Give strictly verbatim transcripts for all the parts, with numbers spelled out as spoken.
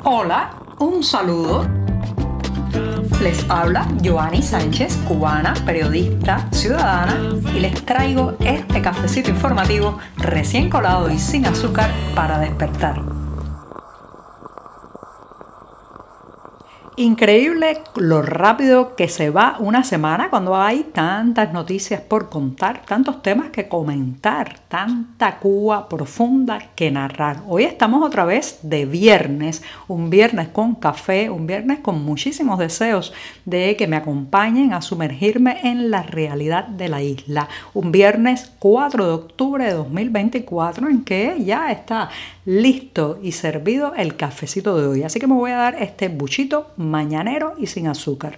Hola, un saludo. Les habla Joanny Sánchez, cubana, periodista, ciudadana, y les traigo este cafecito informativo recién colado y sin azúcar para despertar. Increíble lo rápido que se va una semana cuando hay tantas noticias por contar, tantos temas que comentar, tanta Cuba profunda que narrar. Hoy estamos otra vez de viernes, un viernes con café, un viernes con muchísimos deseos de que me acompañen a sumergirme en la realidad de la isla. Un viernes cuatro de octubre de dos mil veinticuatro en que ya está listo y servido el cafecito de hoy. Así que me voy a dar este buchito mañanero y sin azúcar.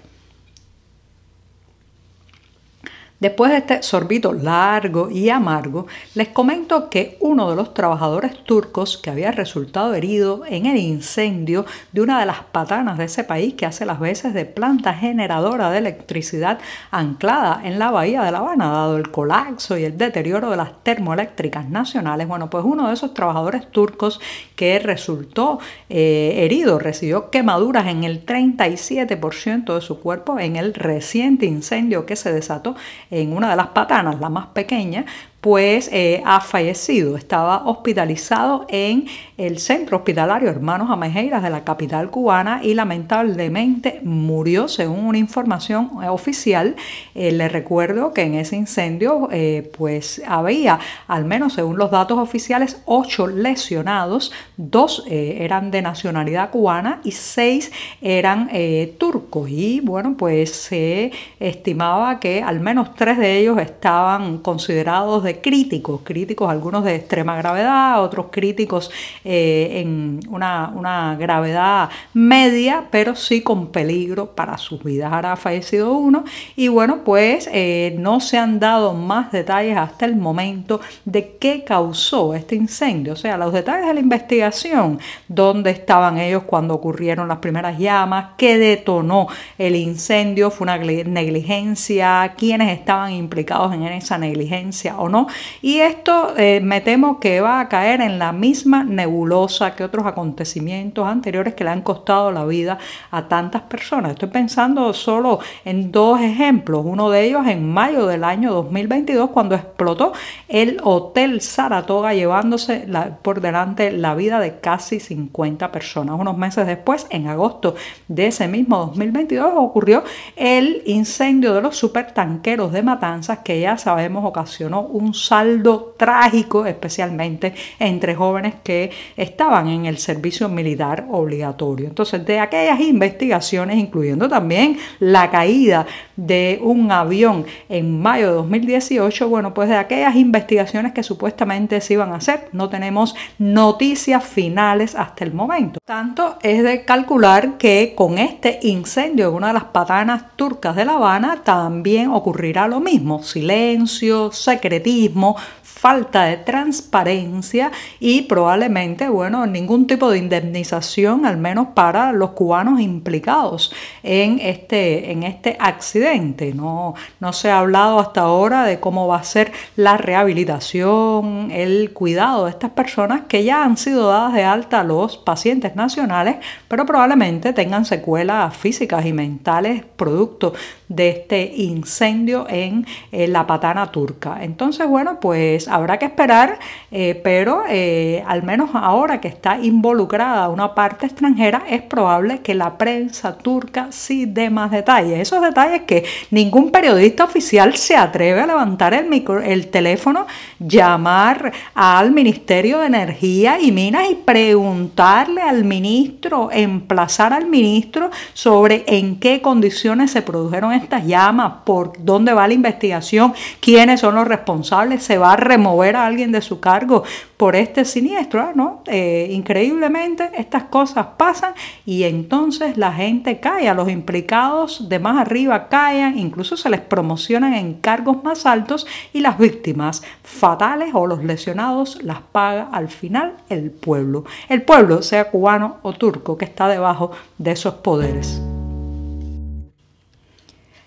Después de este sorbito largo y amargo, les comento que uno de los trabajadores turcos que había resultado herido en el incendio de una de las patanas de ese país que hace las veces de planta generadora de electricidad anclada en la bahía de La Habana, dado el colapso y el deterioro de las termoeléctricas nacionales, bueno, pues uno de esos trabajadores turcos que resultó eh, herido, recibió quemaduras en el treinta y siete por ciento de su cuerpo en el reciente incendio que se desató en una de las patanas, la más pequeña, pues eh, ha fallecido. Estaba hospitalizado en el centro hospitalario Hermanos Amejeiras de la capital cubana y lamentablemente murió, según una información eh, oficial. Eh, les recuerdo que en ese incendio eh, pues había, al menos según los datos oficiales, ocho lesionados, dos eh, eran de nacionalidad cubana y seis eran eh, turcos. Y bueno, pues se estimaba que al menos tres de ellos estaban considerados de críticos, críticos algunos de extrema gravedad, otros críticos eh, en una, una gravedad media, pero sí con peligro para sus vidas. Ahora ha fallecido uno y bueno, pues eh, no se han dado más detalles hasta el momento de qué causó este incendio, o sea, los detalles de la investigación, dónde estaban ellos cuando ocurrieron las primeras llamas, qué detonó el incendio, fue una negligencia, quiénes estaban implicados en esa negligencia o no. Y esto eh, me temo que va a caer en la misma nebulosa que otros acontecimientos anteriores que le han costado la vida a tantas personas. Estoy pensando solo en dos ejemplos, uno de ellos en mayo del año dos mil veintidós cuando explotó el Hotel Saratoga llevándose la, por delante la vida de casi cincuenta personas. Unos meses después, en agosto de ese mismo dos mil veintidós, ocurrió el incendio de los supertanqueros de Matanzas que ya sabemos ocasionó un saldo trágico, especialmente entre jóvenes que estaban en el servicio militar obligatorio. Entonces, de aquellas investigaciones, incluyendo también la caída de un avión en mayo de dos mil dieciocho, bueno, pues de aquellas investigaciones que supuestamente se iban a hacer, no tenemos noticias finales hasta el momento. Tanto es de calcular que con este incendio en una de las patanas turcas de La Habana también ocurrirá lo mismo: silencio, secretismo, falta de transparencia y probablemente, bueno, ningún tipo de indemnización, al menos para los cubanos implicados en este, en este accidente. No, no se ha hablado hasta ahora de cómo va a ser la rehabilitación, el cuidado de estas personas que ya han sido dadas de alta a los pacientes nacionales, pero probablemente tengan secuelas físicas y mentales producto de este incendio en eh, la patana turca. Entonces, bueno, pues habrá que esperar, eh, pero eh, al menos ahora que está involucrada una parte extranjera, es probable que la prensa turca sí dé más detalles. Esos detalles que ningún periodista oficial se atreve a levantar el, micro, el teléfono, llamar al Ministerio de Energía y Minas y preguntarle al ministro, emplazar al ministro sobre en qué condiciones se produjeron estas llamas, por dónde va la investigación, quiénes son los responsables, se va a remover a alguien de su cargo por este siniestro, ¿no? Eh, increíblemente estas cosas pasan y entonces la gente calla, los implicados de más arriba callan, incluso se les promocionan en cargos más altos y las víctimas fatales o los lesionados las paga al final el pueblo. El pueblo, sea cubano o turco, que está debajo de esos poderes.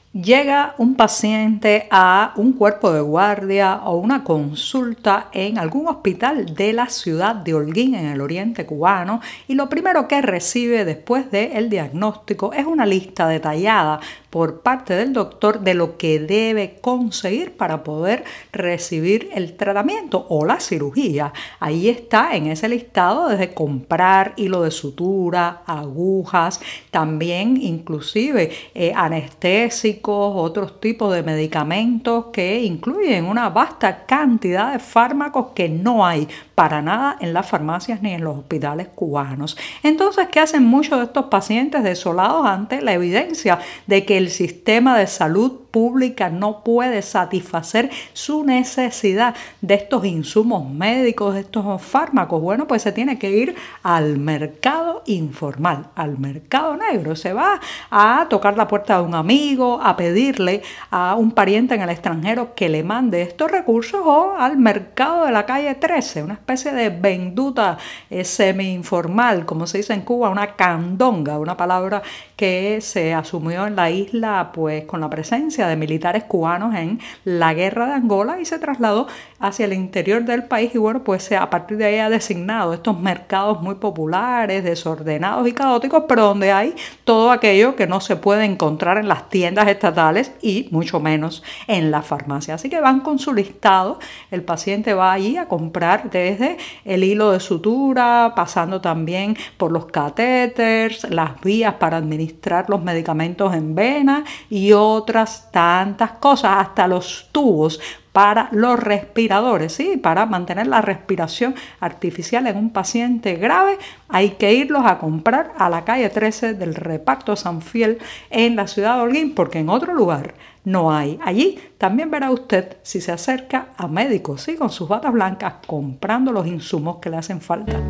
Llega un paciente a un cuerpo de guardia o una consulta en algún hospital de la ciudad de Holguín, en el oriente cubano, y lo primero que recibe después del diagnóstico es una lista detallada por parte del doctor de lo que debe conseguir para poder recibir el tratamiento o la cirugía. Ahí está en ese listado desde comprar hilo de sutura, agujas, también inclusive eh, anestésicos, otros tipos de medicamentos que incluyen una vasta cantidad de fármacos que no hay para nada en las farmacias ni en los hospitales cubanos. Entonces, ¿qué hacen muchos de estos pacientes desolados ante la evidencia de que el sistema de salud pública no puede satisfacer su necesidad de estos insumos médicos, de estos fármacos? Bueno, pues se tiene que ir al mercado informal, al mercado negro. Se va a tocar la puerta de un amigo, a pedirle a un pariente en el extranjero que le mande estos recursos, o al mercado de la calle trece, una especie de venduta eh, semi-informal, como se dice en Cuba, una candonga, una palabra que se asumió en la isla pues con la presencia de militares cubanos en la guerra de Angola y se trasladó hacia el interior del país, y bueno, pues a partir de ahí ha designado estos mercados muy populares, desordenados y caóticos, pero donde hay todo aquello que no se puede encontrar en las tiendas estatales y mucho menos en la farmacia. Así que van con su listado, el paciente va allí a comprar desde el hilo de sutura, pasando también por los catéteres, las vías para administrar los medicamentos en vena y otras tantas cosas, hasta los tubos para los respiradores, ¿sí? Para mantener la respiración artificial en un paciente grave, hay que irlos a comprar a la calle trece del reparto San Fiel en la ciudad de Holguín, porque en otro lugar no hay. Allí también verá usted si se acerca a médicos, ¿sí? Con sus batas blancas comprando los insumos que le hacen falta.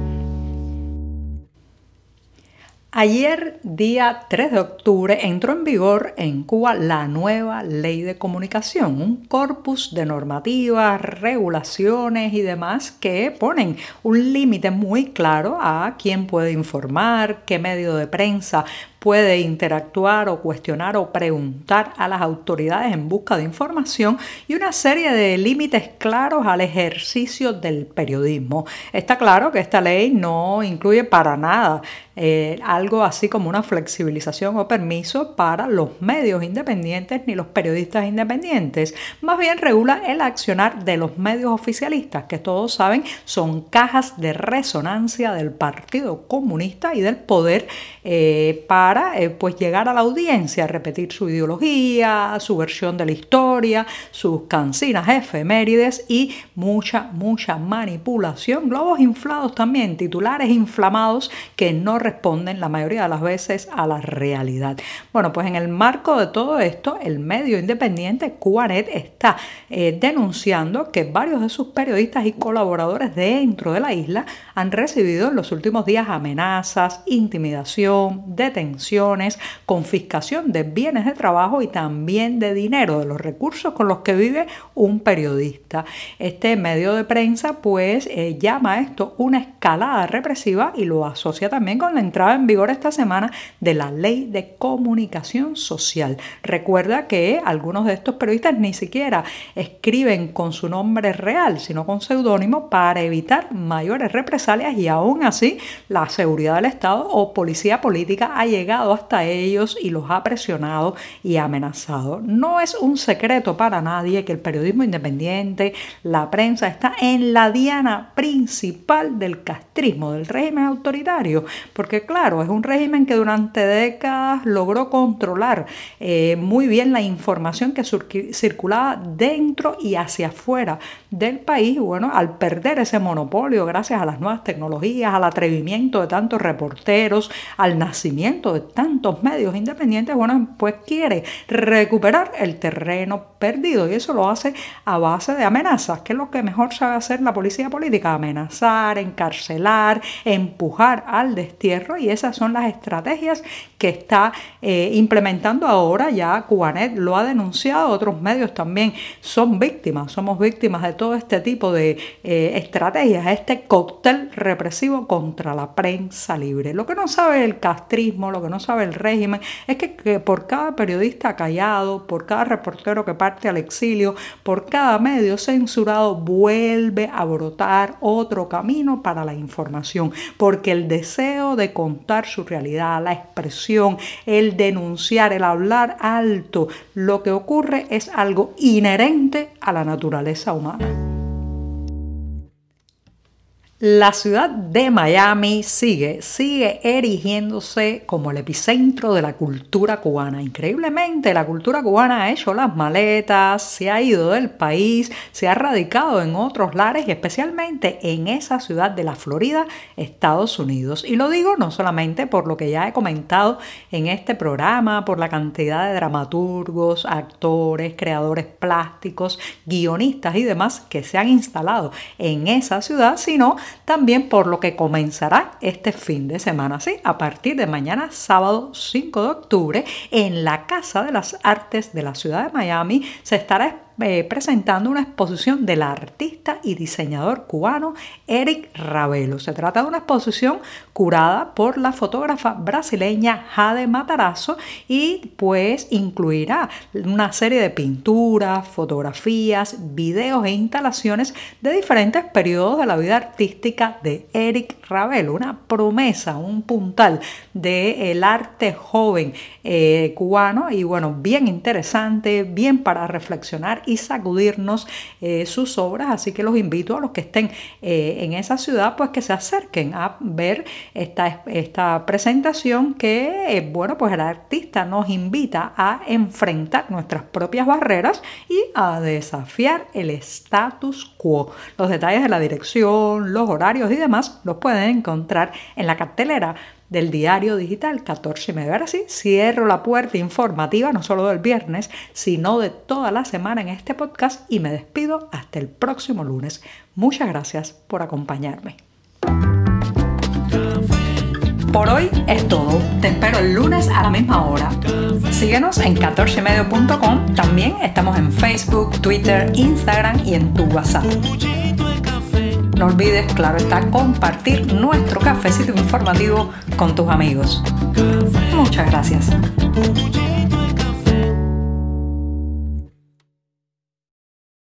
Ayer, día tres de octubre, entró en vigor en Cuba la nueva Ley de Comunicación, un corpus de normativas, regulaciones y demás que ponen un límite muy claro a quién puede informar, qué medio de prensa puede interactuar o cuestionar o preguntar a las autoridades en busca de información, y una serie de límites claros al ejercicio del periodismo. Está claro que esta ley no incluye para nada eh, algo así como una flexibilización o permiso para los medios independientes ni los periodistas independientes. Más bien regula el accionar de los medios oficialistas, que todos saben son cajas de resonancia del Partido Comunista y del poder eh, para para eh, pues llegar a la audiencia, repetir su ideología, su versión de la historia, sus cansinas efemérides y mucha, mucha manipulación. Globos inflados también, titulares inflamados que no responden la mayoría de las veces a la realidad. Bueno, pues en el marco de todo esto, el medio independiente Cubanet está eh, denunciando que varios de sus periodistas y colaboradores dentro de la isla han recibido en los últimos días amenazas, intimidación, detención, confiscación de bienes de trabajo y también de dinero, de los recursos con los que vive un periodista. Este medio de prensa pues eh, llama a esto una escalada represiva y lo asocia también con la entrada en vigor esta semana de la Ley de Comunicación Social. Recuerda que algunos de estos periodistas ni siquiera escriben con su nombre real, sino con seudónimo, para evitar mayores represalias, y aún así la seguridad del Estado o policía política ha llegado hasta ellos y los ha presionado y amenazado. No es un secreto para nadie que el periodismo independiente, la prensa, está en la diana principal del castrismo, del régimen autoritario, porque claro, es un régimen que durante décadas logró controlar eh, muy bien la información que circulaba dentro y hacia afuera del país. Bueno, al perder ese monopolio gracias a las nuevas tecnologías, al atrevimiento de tantos reporteros, al nacimiento de tantos medios independientes, bueno, pues quiere recuperar el terreno perdido, y eso lo hace a base de amenazas, que es lo que mejor sabe hacer la policía política: amenazar, encarcelar, empujar al destierro, y esas son las estrategias que está eh, implementando ahora. Ya Cubanet lo ha denunciado, otros medios también son víctimas, somos víctimas de todo este tipo de eh, estrategias, este cóctel represivo contra la prensa libre. Lo que no sabe el castrismo, lo que que no sabe el régimen es que, que por cada periodista callado, por cada reportero que parte al exilio, por cada medio censurado, vuelve a brotar otro camino para la información, porque el deseo de contar su realidad, la expresión, el denunciar, el hablar alto, lo que ocurre es algo inherente a la naturaleza humana. La ciudad de Miami sigue, sigue erigiéndose como el epicentro de la cultura cubana. Increíblemente, la cultura cubana ha hecho las maletas, se ha ido del país, se ha radicado en otros lares y especialmente en esa ciudad de la Florida, Estados Unidos. Y lo digo no solamente por lo que ya he comentado en este programa, por la cantidad de dramaturgos, actores, creadores plásticos, guionistas y demás que se han instalado en esa ciudad, sino también por lo que comenzará este fin de semana, ¿sí? A partir de mañana, sábado cinco de octubre, en la Casa de las Artes de la ciudad de Miami se estará Eh, presentando una exposición del artista y diseñador cubano Eric Ravelo. Se trata de una exposición curada por la fotógrafa brasileña Jade Matarazzo y pues incluirá una serie de pinturas, fotografías, videos e instalaciones de diferentes periodos de la vida artística de Eric Ravelo, una promesa, un puntal del arte joven eh, cubano y bueno, bien interesante, bien para reflexionar y sacudirnos eh, sus obras, así que los invito a los que estén eh, en esa ciudad pues que se acerquen a ver esta, esta presentación que eh, bueno pues el artista nos invita a enfrentar nuestras propias barreras y a desafiar el status quo. Los detalles de la dirección, los horarios y demás los pueden encontrar en la cartelera del diario digital catorce y medio. Ahora sí, cierro la puerta informativa no solo del viernes, sino de toda la semana en este podcast y me despido hasta el próximo lunes. Muchas gracias por acompañarme. Por hoy es todo. Te espero el lunes a la misma hora. Síguenos en catorce y medio punto com. También estamos en Facebook, Twitter, Instagram y en tu WhatsApp. No olvides, claro está, compartir nuestro cafecito informativo con tus amigos. Muchas gracias.